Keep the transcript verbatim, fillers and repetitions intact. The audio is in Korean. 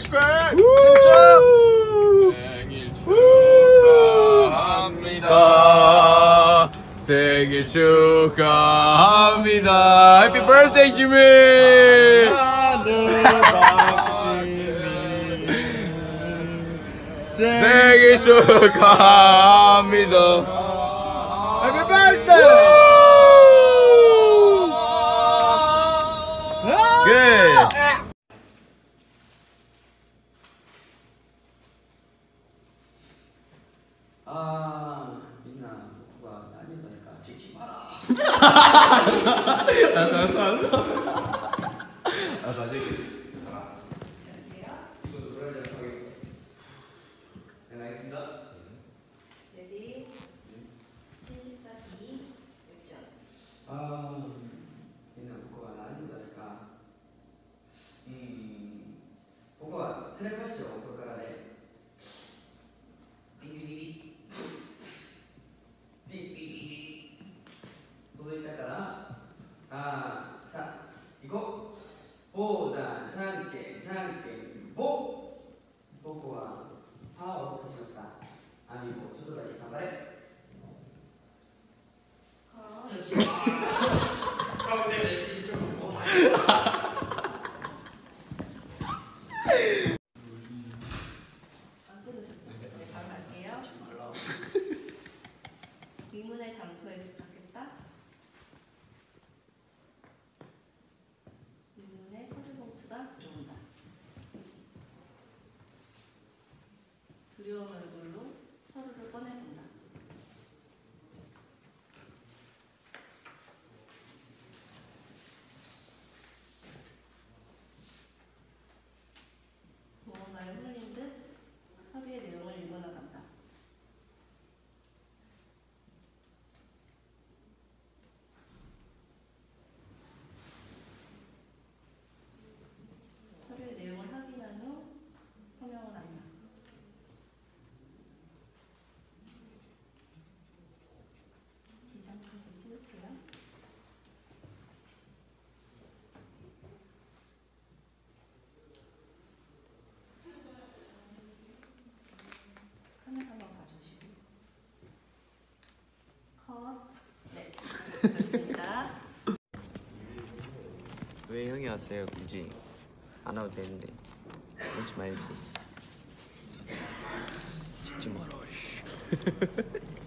축하해. 진짜 생일 축하합니다. 생일 축하합니다. 해피 버스데이 지미. 생일 축하합니다. 해피 버스데이. 굿. 아, 민나 뭐가 나이 됐을까? 찍지 마라. 알았어 알았어 알았어. 알았어 아직. 지금 놀아주도록 하겠어. 네, 알겠습니다. 레디 칠십 다시 이 액션. 아, 민나 뭐가 나이 됐을까? 음, 뭐가 텔레파시로 올 거라 해. 삐삐삐삐. 삐삐삐삐. 届いたからあーさ行こう。ボーダーじゃんけんじゃんけんボ。僕はパワーを落としました。アミもちょっとだけ頑張れ。ちょっと頑張れ。ちょっともう大変だ。 안 끊으셨죠? 네, 바로 갈게요. 의문의 장소에 도착했다. 의문의 서류 봉투가 들어온다. 두려운 얼굴로 서류를 꺼내본다. 무언가에 홀린 듯 서류의 내용을 읽어나간다. 서류의 내용을 확인한 후 서명을 한다. 지장까지 찍을게요. 카메라 한번 봐주시고. 컷. 네, 그렇습니다. 왜 형이 왔어요 굳이? 안 와도 되는데 오지 말지. 찍지 마라.